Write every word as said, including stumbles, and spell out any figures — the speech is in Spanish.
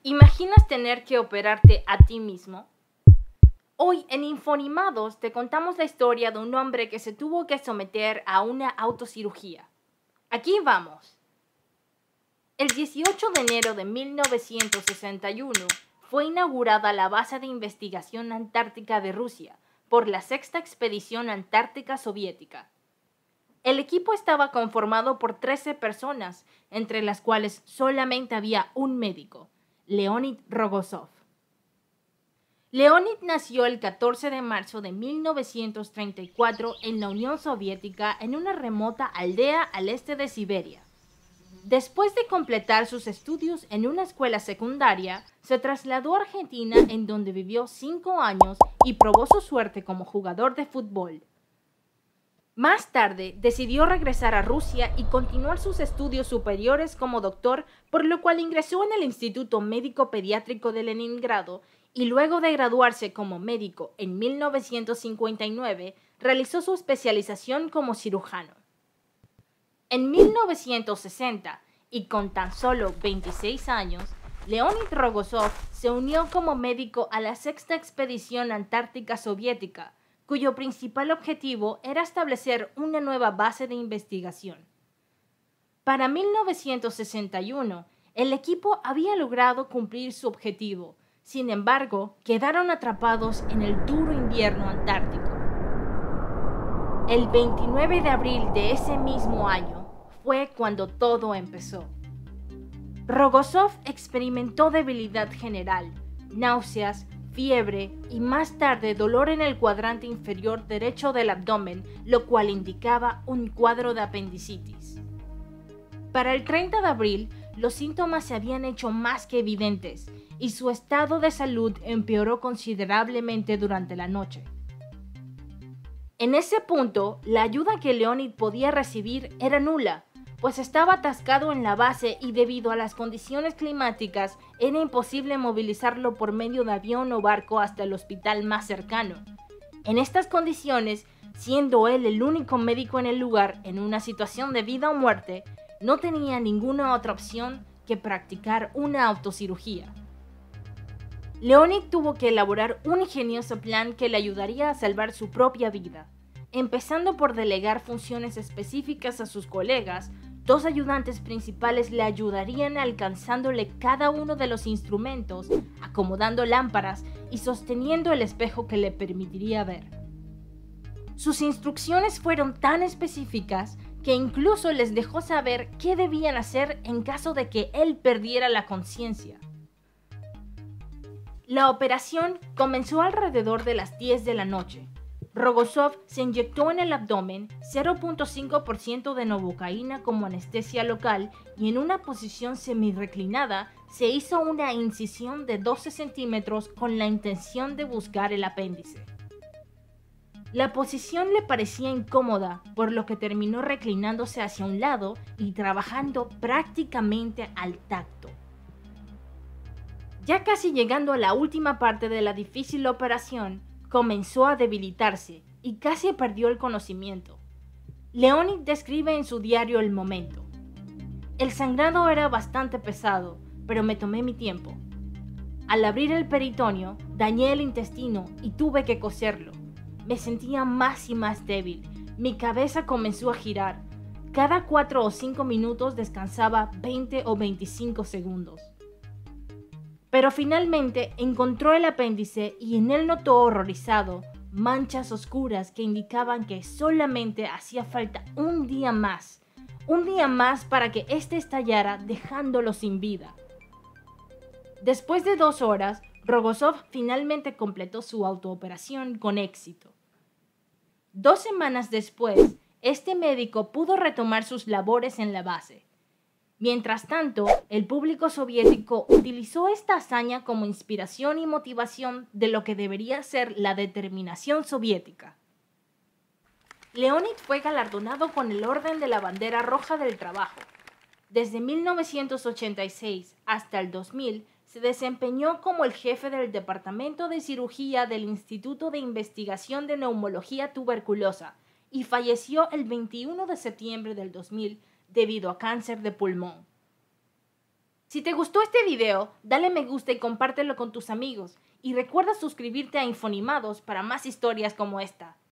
¿Imaginas tener que operarte a ti mismo? Hoy en Infonimados te contamos la historia de un hombre que se tuvo que someter a una autocirugía. Aquí vamos. El dieciocho de enero de mil novecientos sesenta y uno fue inaugurada la base de investigación antártica de Rusia por la Sexta Expedición Antártica Soviética. El equipo estaba conformado por trece personas, entre las cuales solamente había un médico, Leonid Rogozov. Leonid nació el catorce de marzo de mil novecientos treinta y cuatro en la Unión Soviética en una remota aldea al este de Siberia. Después de completar sus estudios en una escuela secundaria, se trasladó a Argentina, en donde vivió cinco años y probó su suerte como jugador de fútbol. Más tarde, decidió regresar a Rusia y continuar sus estudios superiores como doctor, por lo cual ingresó en el Instituto Médico Pediátrico de Leningrado y luego de graduarse como médico en mil novecientos cincuenta y nueve, realizó su especialización como cirujano. En mil novecientos sesenta, y con tan solo veintiséis años, Leonid Rogozov se unió como médico a la Sexta Expedición Antártica Soviética, cuyo principal objetivo era establecer una nueva base de investigación. Para mil novecientos sesenta y uno, el equipo había logrado cumplir su objetivo. Sin embargo, quedaron atrapados en el duro invierno antártico. El veintinueve de abril de ese mismo año fue cuando todo empezó. Rogozov experimentó debilidad general, náuseas, fiebre y más tarde dolor en el cuadrante inferior derecho del abdomen, lo cual indicaba un cuadro de apendicitis. Para el treinta de abril, los síntomas se habían hecho más que evidentes y su estado de salud empeoró considerablemente durante la noche. En ese punto, la ayuda que Leonid podía recibir era nula, pues estaba atascado en la base y debido a las condiciones climáticas era imposible movilizarlo por medio de avión o barco hasta el hospital más cercano. En estas condiciones, siendo él el único médico en el lugar en una situación de vida o muerte, no tenía ninguna otra opción que practicar una autocirugía. Leonid tuvo que elaborar un ingenioso plan que le ayudaría a salvar su propia vida, empezando por delegar funciones específicas a sus colegas. Dos ayudantes principales le ayudarían alcanzándole cada uno de los instrumentos, acomodando lámparas y sosteniendo el espejo que le permitiría ver. Sus instrucciones fueron tan específicas que incluso les dejó saber qué debían hacer en caso de que él perdiera la conciencia. La operación comenzó alrededor de las diez de la noche. Rogozov se inyectó en el abdomen cero punto cinco por ciento de novocaína como anestesia local y en una posición semi-reclinada se hizo una incisión de doce centímetros con la intención de buscar el apéndice. La posición le parecía incómoda, por lo que terminó reclinándose hacia un lado y trabajando prácticamente al tacto. Ya casi llegando a la última parte de la difícil operación, comenzó a debilitarse y casi perdió el conocimiento. Leonid describe en su diario el momento. El sangrado era bastante pesado, pero me tomé mi tiempo. Al abrir el peritoneo, dañé el intestino y tuve que coserlo. Me sentía más y más débil. Mi cabeza comenzó a girar. Cada cuatro o cinco minutos descansaba veinte o veinticinco segundos. Pero finalmente encontró el apéndice y en él notó horrorizado manchas oscuras que indicaban que solamente hacía falta un día más, un día más para que éste estallara dejándolo sin vida. Después de dos horas, Rogozov finalmente completó su autooperación con éxito. Dos semanas después, este médico pudo retomar sus labores en la base. Mientras tanto, el público soviético utilizó esta hazaña como inspiración y motivación de lo que debería ser la determinación soviética. Leonid fue galardonado con el Orden de la Bandera Roja del Trabajo. Desde mil novecientos ochenta y seis hasta el dos mil, se desempeñó como el jefe del Departamento de Cirugía del Instituto de Investigación de Neumología Tuberculosa y falleció el veintiuno de septiembre del dos mil debido a cáncer de pulmón. Si te gustó este video, dale me gusta y compártelo con tus amigos. Y recuerda suscribirte a Infonimados para más historias como esta.